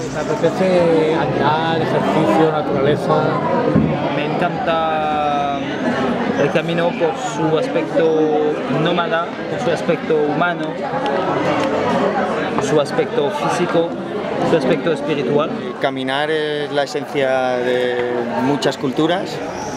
Me apetece andar, ejercicio, naturaleza. Me encanta el camino por su aspecto nómada, por su aspecto humano, por su aspecto físico, su aspecto espiritual. Caminar es la esencia de muchas culturas.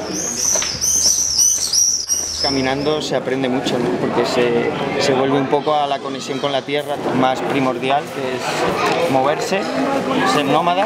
Caminando se aprende mucho, ¿no? Porque se vuelve un poco a la conexión con la tierra más primordial, que es moverse, ser nómada.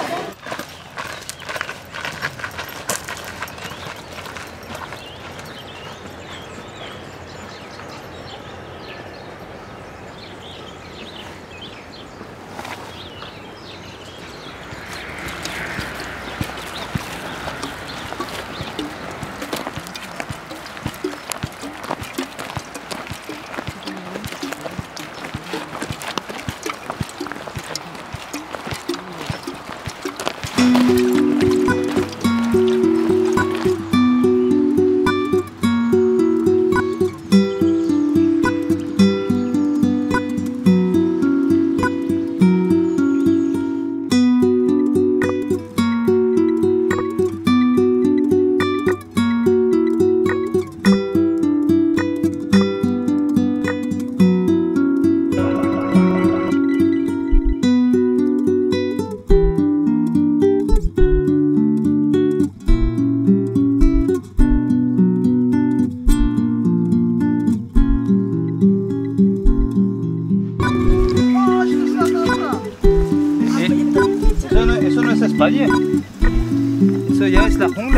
Eso no es España, eso ya es la jungla.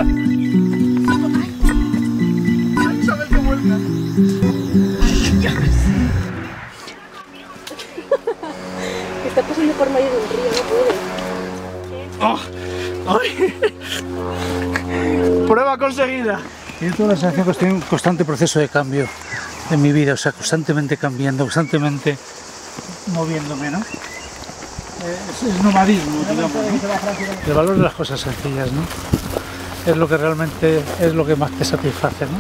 Está pasando por medio de un río, no puede. ¡Oh! ¡Prueba conseguida! Yo tengo la sensación que estoy en un constante proceso de cambio en mi vida, o sea, constantemente cambiando, constantemente moviéndome, ¿no? Es nomadismo, digamos, ¿no? El valor de las cosas sencillas, ¿no? Es lo que realmente es lo que más te satisface, ¿no?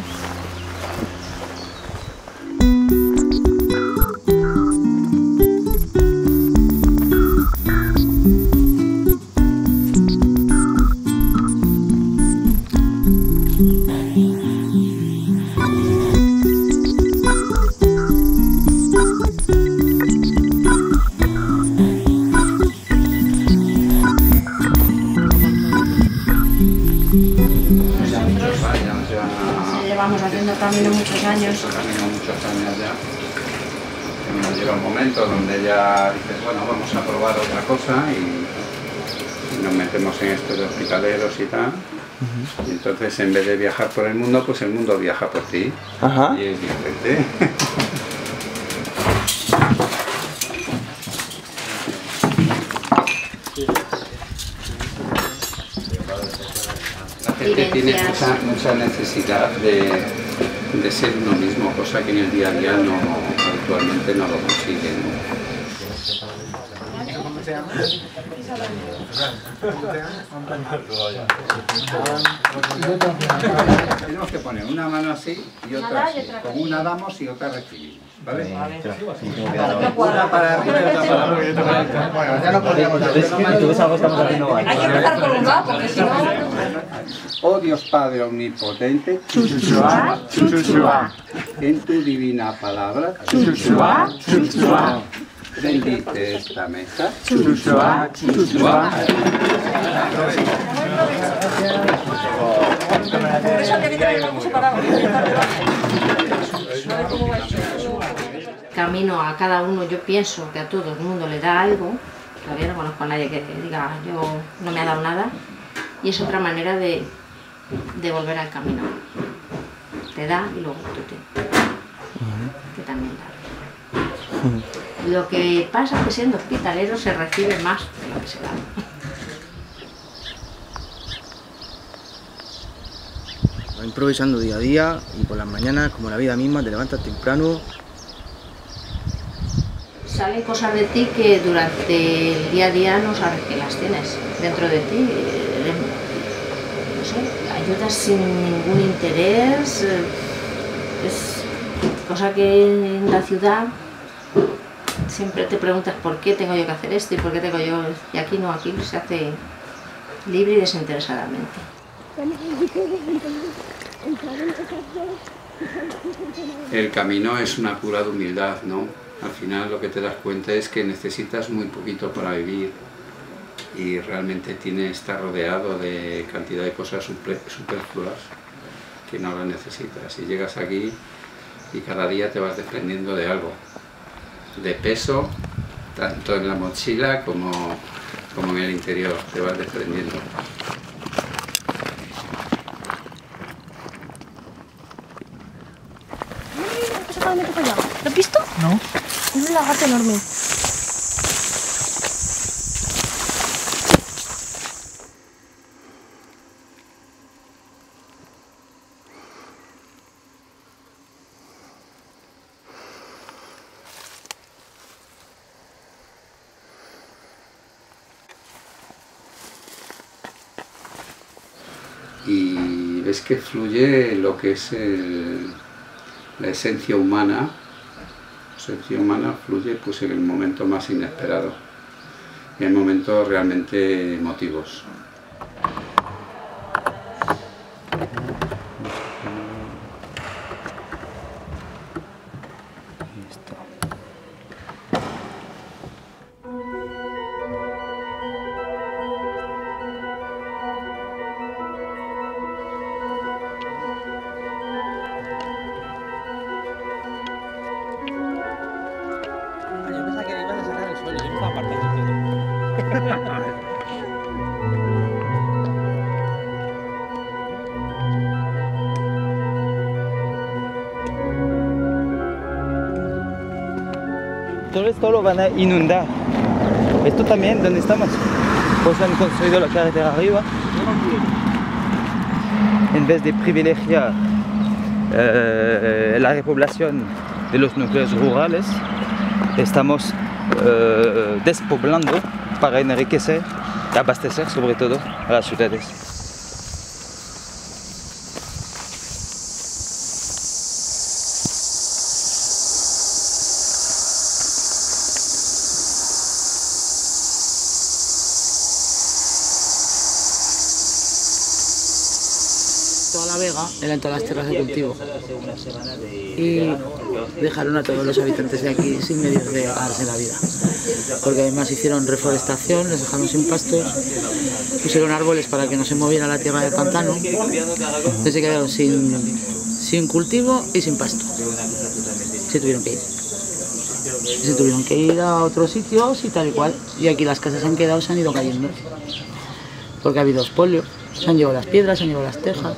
Llevamos haciendo camino muchos años. Ya. Nos llega un momento donde ya dices, bueno, vamos a probar otra cosa y nos metemos en esto de hospitaleros y tal. Y entonces en vez de viajar por el mundo, pues el mundo viaja por ti. Ajá. Y es diferente. La gente tiene mucha necesidad de ser uno mismo, cosa que en el día a día habitualmente no lo consiguen. Tenemos que poner una mano así y otra así. Con una damos y otra recibimos, ¿vale? Una para arriba y otra para abajo. Bueno, ya no podríamos hacer. ¿Tú ves algo que estamos haciendo mal? Hay que empezar por un lado, porque si no... Oh Dios Padre Omnipotente, en tu divina palabra, bendice esta mesa. Por eso tiene que tener una cosa para camino a cada uno, yo pienso que a todo el mundo le da algo. Todavía no conozco a nadie que diga, yo no me ha dado nada. Y es otra manera de volver al camino. Te da y luego tú te también da. Lo que pasa es que siendo hospitalero se recibe más de lo que se da. Va improvisando día a día y por las mañanas, como la vida misma, te levantas temprano. Salen cosas de ti que durante el día a día no sabes que las tienes dentro de ti. No sé, ayudas sin ningún interés. Es cosa que en la ciudad siempre te preguntas por qué tengo yo que hacer esto y por qué tengo yo... Y aquí no, aquí se hace libre y desinteresadamente. El camino es una cura de humildad, ¿no? Al final lo que te das cuenta es que necesitas muy poquito para vivir y realmente estar rodeado de cantidad de cosas superfluas que no las necesitas. Y llegas aquí y cada día te vas desprendiendo de algo, de peso, tanto en la mochila como en el interior, te vas desprendiendo. ¿Lo has visto? No. Es un lagarto enorme. Y ves que fluye lo que es la esencia humana. La esencia humana fluye pues, en el momento más inesperado, en momentos realmente emotivos. Todo esto lo van a inundar. Esto también, donde estamos, pues han construido la carretera arriba. En vez de privilegiar la repoblación de los núcleos rurales, estamos despoblando para enriquecer y abastecer sobre todo a las ciudades. Toda la vega eran todas las tierras de cultivo y dejaron a todos los habitantes de aquí sin medios de ganarse la vida, porque además hicieron reforestación, les dejaron sin pastos, pusieron árboles para que no se moviera la tierra del pantano, entonces se quedaron sin cultivo y sin pasto. Se tuvieron que ir. Se tuvieron que ir a otros sitios y tal y cual, y aquí las casas han quedado, se han ido cayendo, porque ha habido expolio. Se han llevado las piedras, se han llevado las tejas.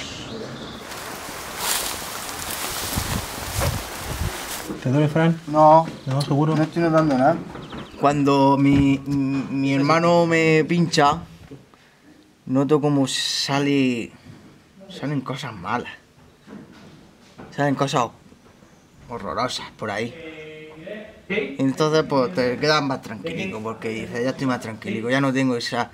¿Te duele, Fran? No, No, seguro. no estoy notando nada. Cuando mi hermano me pincha, noto como salen cosas malas. Salen cosas horrorosas por ahí. Entonces pues te quedas más tranquilico, porque dices, ya estoy más tranquilico, ya no tengo esa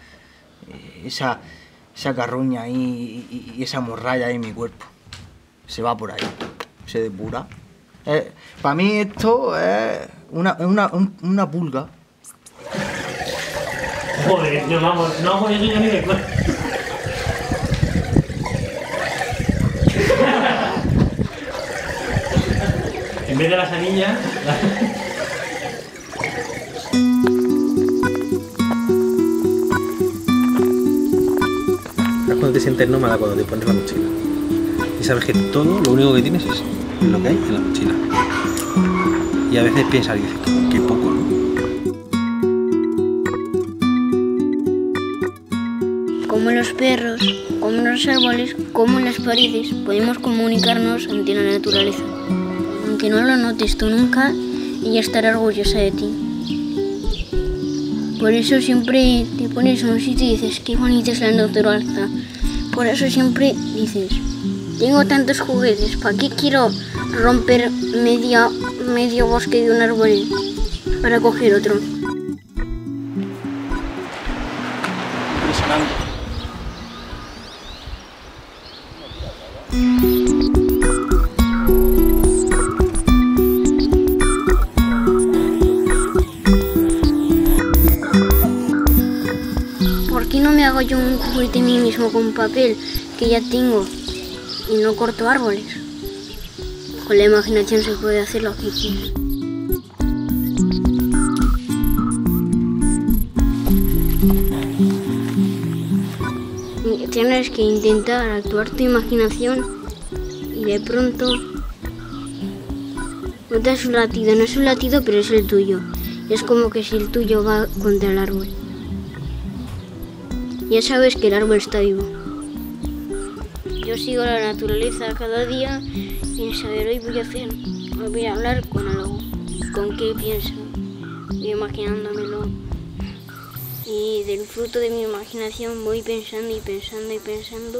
carruña ahí y esa morralla ahí en mi cuerpo. Se va por ahí, se depura. Para mí esto es una pulga. Joder, no vamos yo ni de cuenta. En vez de las anillas... Es cuando te sientes nómada, cuando te pones la mochila. Y sabes que todo, lo único que tienes es lo que hay en la mochila. Y a veces piensas y dices, qué poco, ¿no? Como los perros, como los árboles, como las paredes, podemos comunicarnos ante la naturaleza. Aunque no lo notes tú nunca, ella estará orgullosa de ti. Por eso siempre te pones en un sitio y dices, qué bonita es la naturaleza. Por eso siempre dices, tengo tantos juguetes, ¿para qué quiero romper medio bosque de un árbol para coger otro? Impresionante. hago yo un juguete a mí mismo con papel que ya tengo y no corto árboles? Con la imaginación se puede hacer lo que quiera. Tienes que intentar actuar tu imaginación y de pronto notas un latido. No es un latido, pero es el tuyo. Es como que si el tuyo va contra el árbol. Ya sabes que el árbol está vivo. Yo sigo la naturaleza cada día y saber hoy voy a hacer. Hoy voy a hablar con algo. ¿Con qué pienso? Voy imaginándomelo. Y del fruto de mi imaginación voy pensando y pensando y pensando.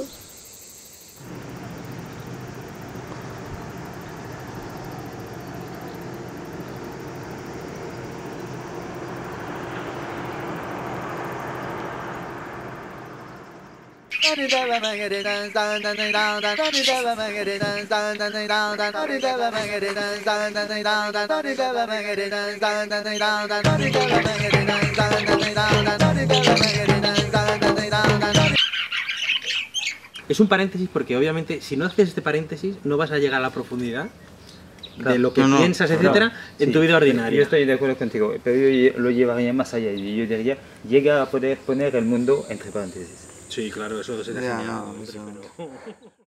Es un paréntesis porque obviamente si no haces este paréntesis no vas a llegar a la profundidad de lo que piensas, etcétera, en tu vida ordinaria. Yo estoy de acuerdo contigo, pero yo lo llevaría más allá y yo diría, llega a poder poner el mundo entre paréntesis. Sí, claro, eso sería genial.